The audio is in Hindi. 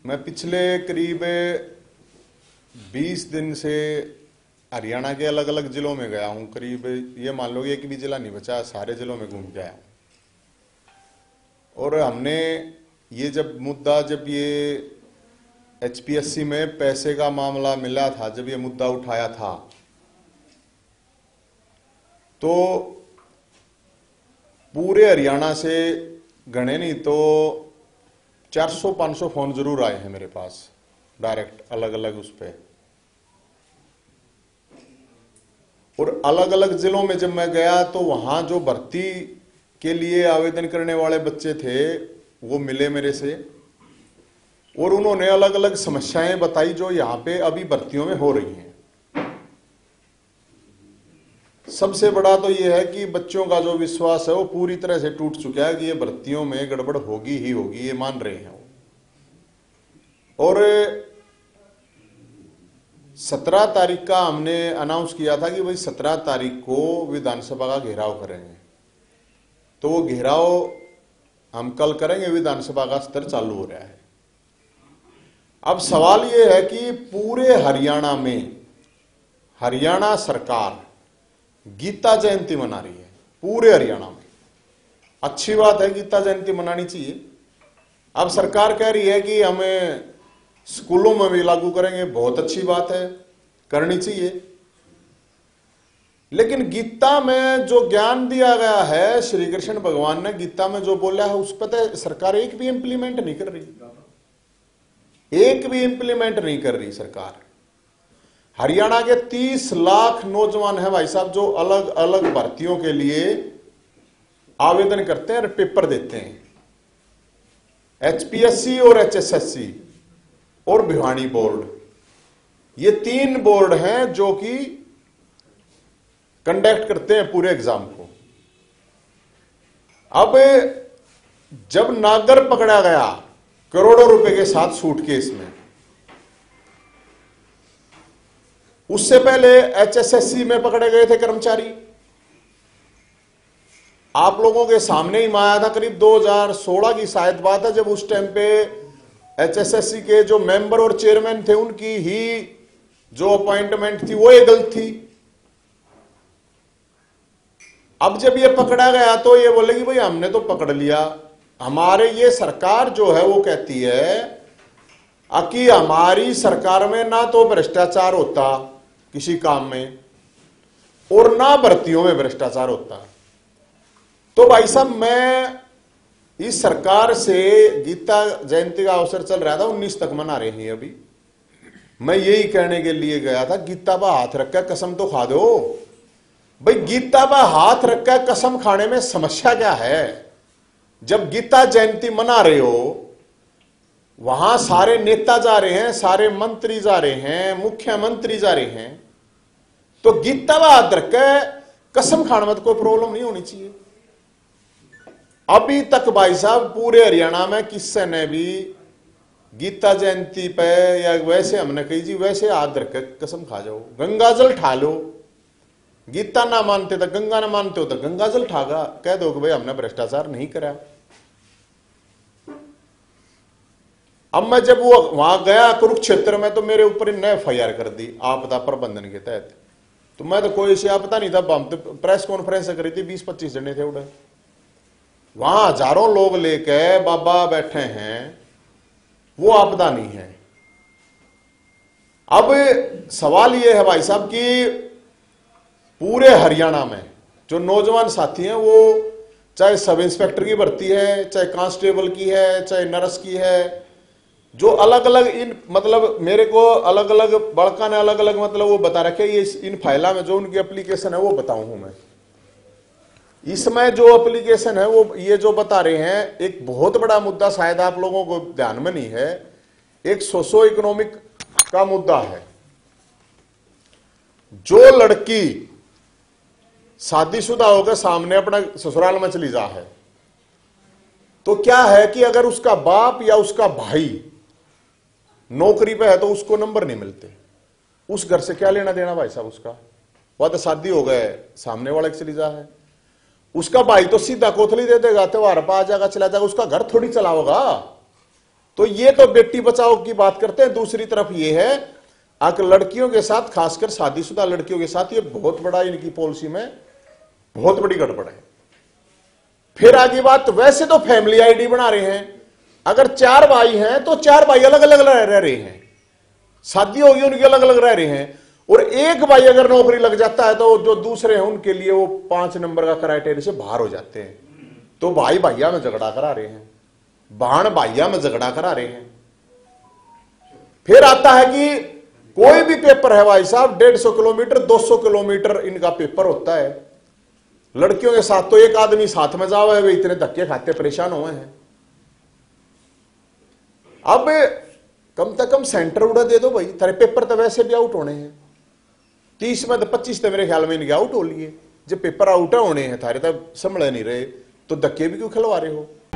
मैं पिछले करीब 20 दिन से हरियाणा के अलग अलग जिलों में गया हूं। करीब ये मान लो एक भी जिला नहीं बचा, सारे जिलों में घूम के आया हूं। और हमने ये जब ये एचपीएससी में पैसे का मामला मिला था, जब ये मुद्दा उठाया था, तो पूरे हरियाणा से गणे नहीं तो 400-500 फोन जरूर आए हैं मेरे पास डायरेक्ट, अलग अलग उस पे। और अलग अलग जिलों में जब मैं गया तो वहां जो भर्ती के लिए आवेदन करने वाले बच्चे थे वो मिले मेरे से, और उन्होंने अलग अलग समस्याएं बताई जो यहां पे अभी भर्तियों में हो रही हैं। सबसे बड़ा तो ये है कि बच्चों का जो विश्वास है वो पूरी तरह से टूट चुका है कि ये भर्तियों में गड़बड़ होगी ही होगी, ये मान रहे हैं वो। और 17 तारीख का हमने अनाउंस किया था कि भाई 17 तारीख को विधानसभा का घेराव करेंगे, तो वो घेराव हम कल करेंगे। विधानसभा का स्तर चालू हो रहा है। अब सवाल ये है कि पूरे हरियाणा में हरियाणा सरकार गीता जयंती मना रही है, पूरे हरियाणा में। अच्छी बात है, गीता जयंती मनानी चाहिए। अब सरकार कह रही है कि हमें स्कूलों में भी लागू करेंगे, बहुत अच्छी बात है, करनी चाहिए। लेकिन गीता में जो ज्ञान दिया गया है, श्री कृष्ण भगवान ने गीता में जो बोला है, उस पर सरकार एक भी इंप्लीमेंट नहीं कर रही, एक भी इंप्लीमेंट नहीं कर रही सरकार। हरियाणा के 30 लाख नौजवान हैं भाई साहब, जो अलग अलग भर्तियों के लिए आवेदन करते हैं और पेपर देते हैं। एचपीएससी और एचएसएससी और भिवानी बोर्ड, ये 3 बोर्ड हैं जो कि कंडक्ट करते हैं पूरे एग्जाम को। अब जब नागर पकड़ा गया करोड़ों रुपए के साथ सूटकेस में, उससे पहले एचएसएससी में पकड़े गए थे कर्मचारी। आप लोगों के सामने ही आया था, करीब 2016 की शायद बात है, जब उस टाइम पे एचएसएससी के जो मेंबर और चेयरमैन थे उनकी ही जो अपॉइंटमेंट थी वो ये गलत थी। अब जब ये पकड़ा गया तो ये बोले कि भाई हमने तो पकड़ लिया। हमारे ये सरकार जो है वो कहती है कि हमारी सरकार में ना तो भ्रष्टाचार होता किसी काम में और ना भर्तियों में भ्रष्टाचार होता। तो भाई साहब, मैं इस सरकार से गीता जयंती का अवसर चल रहा था, 19 तक मना रहे हैं अभी, मैं यही कहने के लिए गया था, गीता पर हाथ रखकर कसम तो खा दो भाई। गीता पर हाथ रखकर कसम खाने में समस्या क्या है? जब गीता जयंती मना रहे हो, वहां सारे नेता जा रहे हैं, सारे मंत्री जा रहे हैं, मुख्यमंत्री जा रहे हैं, तो गीता पर हाथ रखकर कसम खाने में तो कोई प्रॉब्लम नहीं होनी चाहिए। अभी तक भाई साहब पूरे हरियाणा में किसी ने भी गीता जयंती पे या वैसे हमने कही जी वैसे हाथ रखकर कसम खा जाओ, गंगाजल ठा लो। गीता ना मानते तो गंगा ना मानते हो तो गंगाजल ठागा, कह दो कि भाई हमने भ्रष्टाचार नहीं करा। अब मैं जब वो वहां गया कुरुक्षेत्र में, तो मेरे ऊपर इन्हें एफआईआर कर दी आपदा प्रबंधन के तहत। तो मैं तो कोई से आपदा नहीं था, हम तो प्रेस कॉन्फ्रेंस करी थी, 20-25 जने थे उड़े, वहां हजारों लोग लेके बाबा बैठे हैं, वो आपदा नहीं है। अब सवाल ये है भाई साहब कि पूरे हरियाणा में जो नौजवान साथी हैं, वो चाहे सब इंस्पेक्टर की भर्ती है, चाहे कांस्टेबल की है, चाहे नर्स की है, जो अलग अलग इन मतलब मेरे को अलग अलग बड़का ने अलग अलग मतलब वो बता रखे, ये इन फाइलों में जो उनकी एप्लीकेशन है वो बताऊं हूं मैं। इसमें जो एप्लीकेशन है वो ये जो बता रहे हैं, एक बहुत बड़ा मुद्दा शायद आप लोगों को ध्यान में नहीं है, एक सोशो इकोनॉमिक का मुद्दा है। जो लड़की शादीशुदा होकर सामने अपना ससुराल में चली जा है, तो क्या है कि अगर उसका बाप या उसका भाई नौकरी पे है तो उसको नंबर नहीं मिलते। उस घर से क्या लेना देना भाई साहब उसका? वह तो शादी हो गए, सामने वाले की चली जा है, उसका भाई तो सीधा कोथली दे देगा, त्योहार पर आ जाएगा, चला जाएगा, उसका घर थोड़ी चलाओगा। तो ये तो बेटी बचाओ की बात करते हैं। दूसरी तरफ ये है कि लड़कियों के साथ, खासकर शादीशुदा लड़कियों के साथ, ये बहुत बड़ा इनकी पॉलिसी में बहुत बड़ी गड़बड़ है। फिर आगे बात, वैसे तो फैमिली आईडी बना रहे हैं, अगर 4 भाई हैं तो 4 भाई अलग अलग रह रहे हैं, शादी होगी उनकी अलग अलग रह रहे हैं, और एक भाई अगर नौकरी लग जाता है तो जो दूसरे हैं उनके लिए वो 5 नंबर का क्राइटेरिया से बाहर हो जाते हैं। तो भाई भैया में झगड़ा करा रहे हैं, बहन भैया में झगड़ा करा रहे हैं। फिर आता है कि कोई भी पेपर है भाई साहब, 150 किलोमीटर 200 किलोमीटर इनका पेपर होता है। लड़कियों के साथ तो एक आदमी साथ में जाओ है, वे इतने धक्के खाते परेशान हुए हैं। अब कम से कम सेंटर उड़ा दे दो भाई, तेरे पेपर तो वैसे भी आउट होने हैं, 30 में तो 25 तो मेरे ख्याल में इनके आउट हो लिए। जब पेपर आउट होने हैं थारे तब संभल नहीं रहे, तो धक्के भी क्यों खिलवा रहे हो?